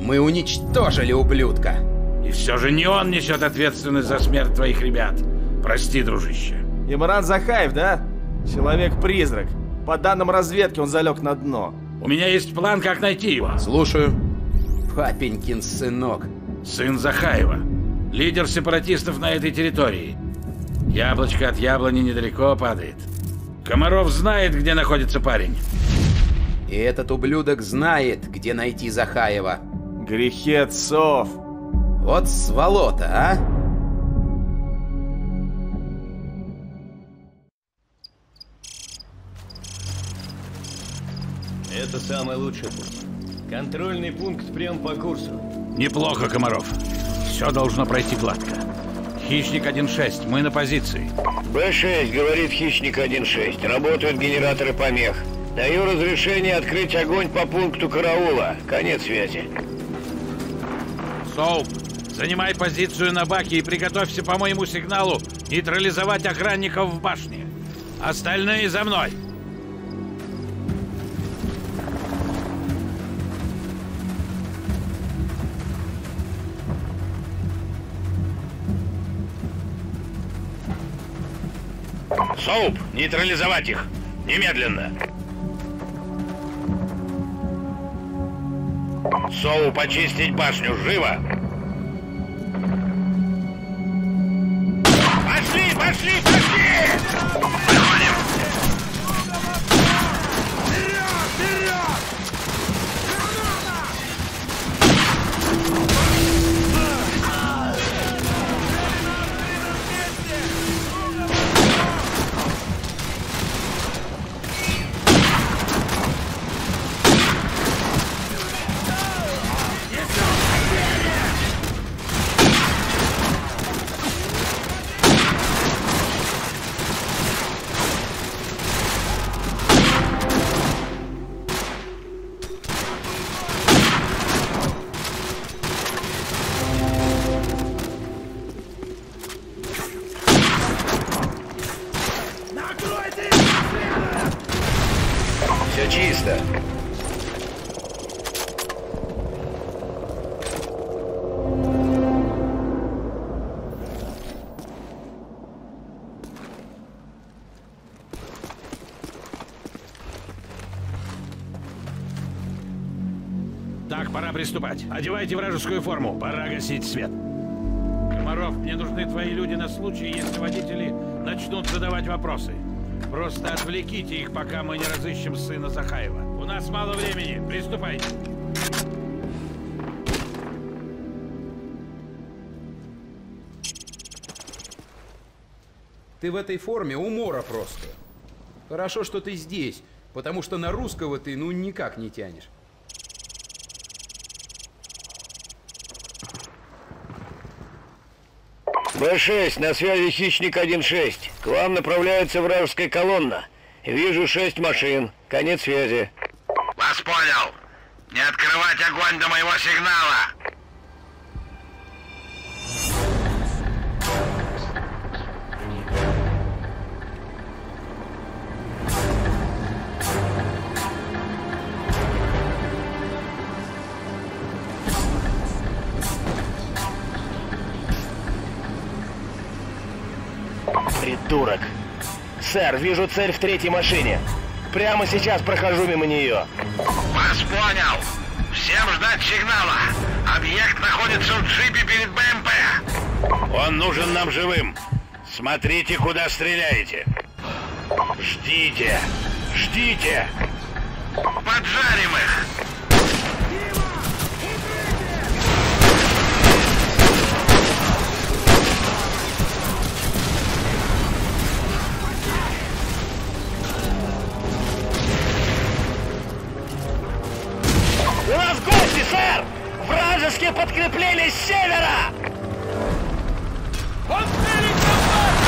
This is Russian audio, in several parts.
Мы уничтожили ублюдка. И все же не он несет ответственность за смерть твоих ребят. Прости, дружище. Имран Захаев, да? Человек-призрак. По данным разведки, он залег на дно. У меня есть план, как найти его. Слушаю. Папенькин сынок. Сын Захаева. Лидер сепаратистов на этой территории. Яблочко от яблони недалеко падает. Комаров знает, где находится парень. И этот ублюдок знает, где найти Захаева. Грехи отцов. Вот сволота, а? Это самый лучший путь. Контрольный пункт прямо по курсу. Неплохо, Комаров. Все должно пройти гладко. Хищник 1-6, мы на позиции. Б-6, говорит Хищник 1-6. Работают генераторы помех. Даю разрешение открыть огонь по пункту караула. Конец связи. Соуп, занимай позицию на баке и приготовься по моему сигналу нейтрализовать охранников в башне. Остальные за мной. Соуп, нейтрализовать их. Немедленно. Соуп, очистить башню. Живо! Пошли, пошли, пошли! Выходим! Вперед, вперед! Все чисто. Так, пора приступать. Одевайте вражескую форму. Пора гасить свет. Комаров, мне нужны твои люди на случай, если водители начнут задавать вопросы. Просто отвлеките их, пока мы не разыщем сына Захаева. У нас мало времени. Приступайте. Ты в этой форме умора просто. Хорошо, что ты здесь, потому что на русского ты ну никак не тянешь. Б-6, на связи Хищник 1-6. К вам направляется вражеская колонна. Вижу 6 машин. Конец связи. Вас понял. Не открывать огонь до моего сигнала. Придурок. Сэр, вижу цель в 3-й машине. Прямо сейчас прохожу мимо нее. Вас понял. Всем ждать сигнала. Объект находится в джипе перед БМП. Он нужен нам живым. Смотрите, куда стреляете. Ждите. Ждите. Поджарим их. У нас гости, сэр! Вражеские подкрепления с севера! Он целится в нас!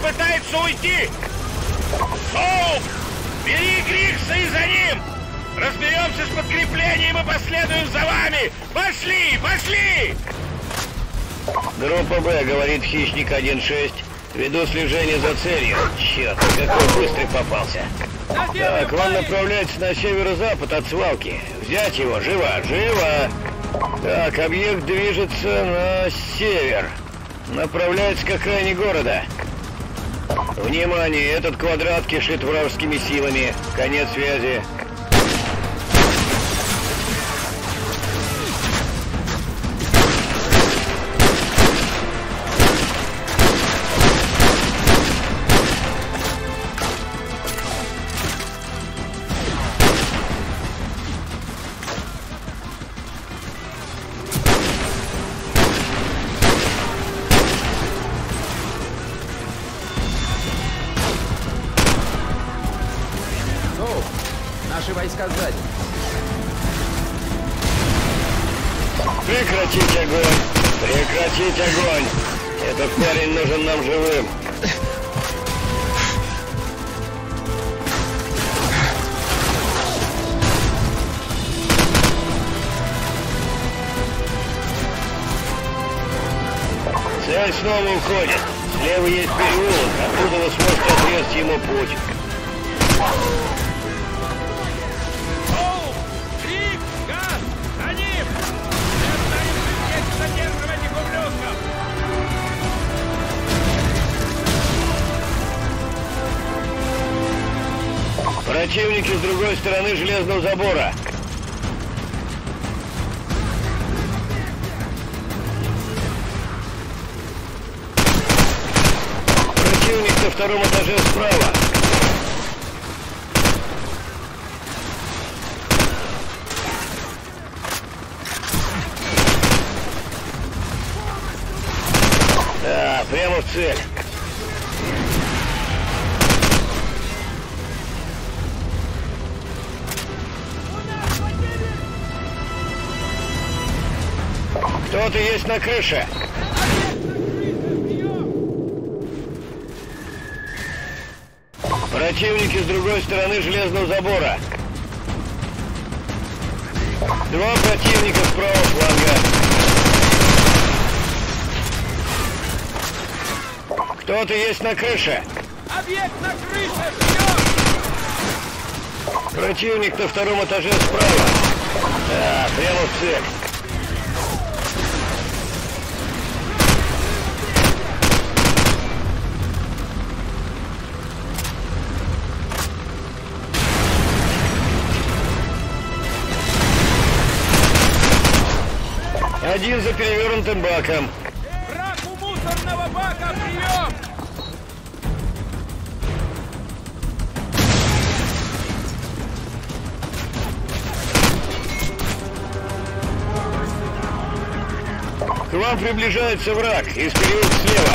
пытается уйти! Соуп! Бери Грикса и за ним! Разберемся с подкреплением и последуем за вами! Пошли! Пошли! Группа Б, говорит Хищник 1-6. Веду слежение за целью. Черт, какой быстрый попался. Так, он направляется на северо-запад от свалки. Взять его, живо, живо! Так, объект движется на север. Направляется к окраине города. Внимание, этот квадрат кишит вражескими силами. Конец связи. Наши войска сзади. Прекратить огонь! Прекратить огонь! Этот парень нужен нам живым. Цель снова уходит. Слева есть переулок, оттуда вы сможете отрезать ему путь. Противники с другой стороны железного забора. Противник на втором этаже справа. Да, прямо в цель. Кто-то есть на крыше. Противники с другой стороны железного забора. Два противника с правого фланга. Кто-то есть на крыше. Объект на крыше! Вперед! Противник на втором этаже справа. Да, прямо в цель. Один за перевернутым баком. Враг у мусорного бака! Прием! К вам приближается враг из переулка слева.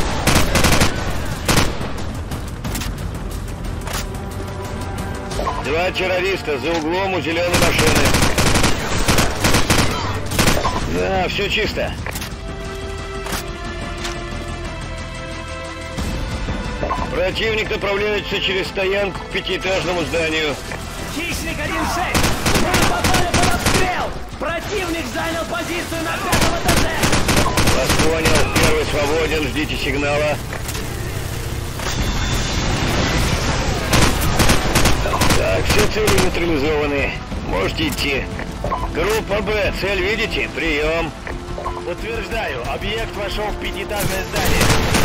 Два террориста за углом у зеленой машины. Да, все чисто. Противник направляется через стоянку к пятиэтажному зданию. Хищник 1-6! Мы попали под обстрел! Противник занял позицию на 5-м этаже! Вас понял. Первый свободен. Ждите сигнала. Так, все цели нейтрализованы. Можете идти. Группа Б, цель видите? Прием. Подтверждаю, объект вошел в пятиэтажное здание.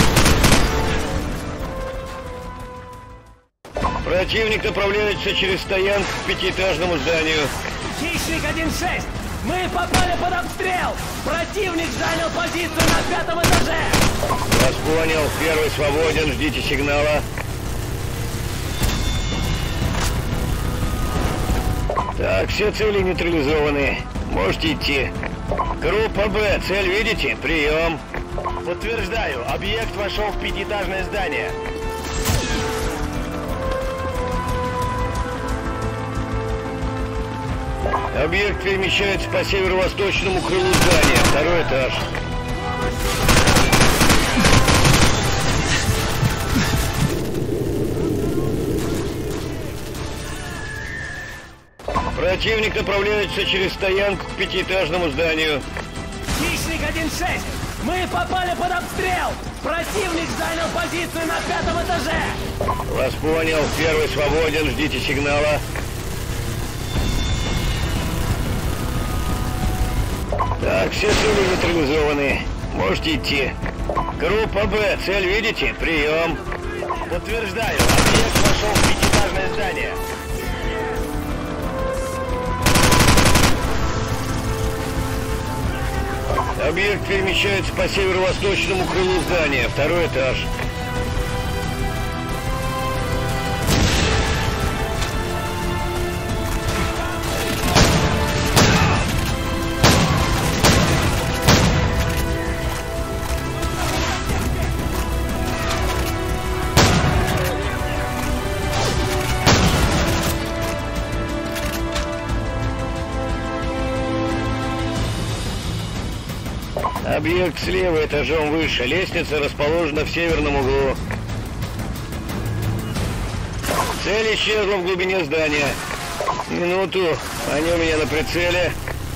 Противник направляется через стоянку к пятиэтажному зданию. Хищник 1-6! Мы попали под обстрел! Противник занял позицию на 5-м этаже! Вас понял, первый свободен, ждите сигнала. Так, все цели нейтрализованы. Можете идти. Группа Б, цель видите? Прием. Подтверждаю, объект вошел в пятиэтажное здание. Объект перемещается по северо-восточному крылу здания. Второй этаж. Противник направляется через стоянку к пятиэтажному зданию. Хищник 1-6! Мы попали под обстрел! Противник занял позицию на 5-м этаже! Вас понял. Первый свободен. Ждите сигнала. Так, все цели нейтрализованы. Можете идти. Группа Б. Цель видите? Прием. Подтверждаю. Объект вошел в пятиэтажное здание. Объект перемещается по северо-восточному крылу здания. Второй этаж. Объект слева, этажом выше. Лестница расположена в северном углу. Цель исчезла в глубине здания. Минуту. Они у меня на прицеле.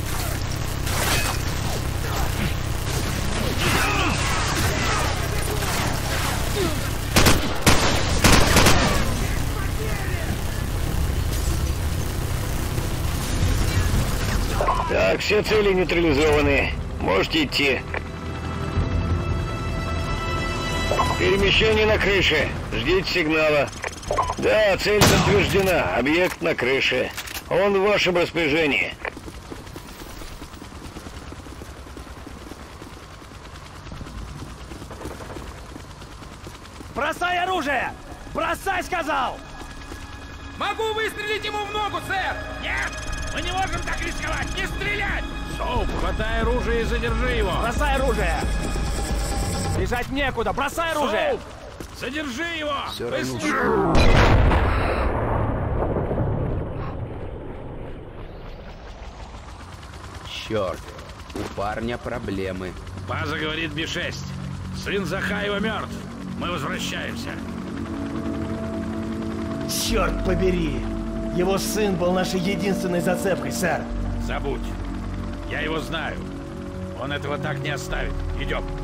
Так, все цели нейтрализованы. Можете идти. Перемещение на крыше. Ждите сигнала. Да, цель подтверждена. Объект на крыше. Он в вашем распоряжении. Бросай оружие! Бросай, сказал! Могу выстрелить ему в ногу, сэр! Нет! Мы не можем так рисковать! Не стрелять! Соуп, хватай оружие и задержи его! Бросай оружие! Бежать некуда! Бросай оружие! Соуп! Задержи его! Все равно. Быстрее! Черт, у парня проблемы. База говорит Б-6. Сын Захаева мертв. Мы возвращаемся. Черт побери! Его сын был нашей единственной зацепкой, сэр. Забудь. Я его знаю. Он этого так не оставит. Идем.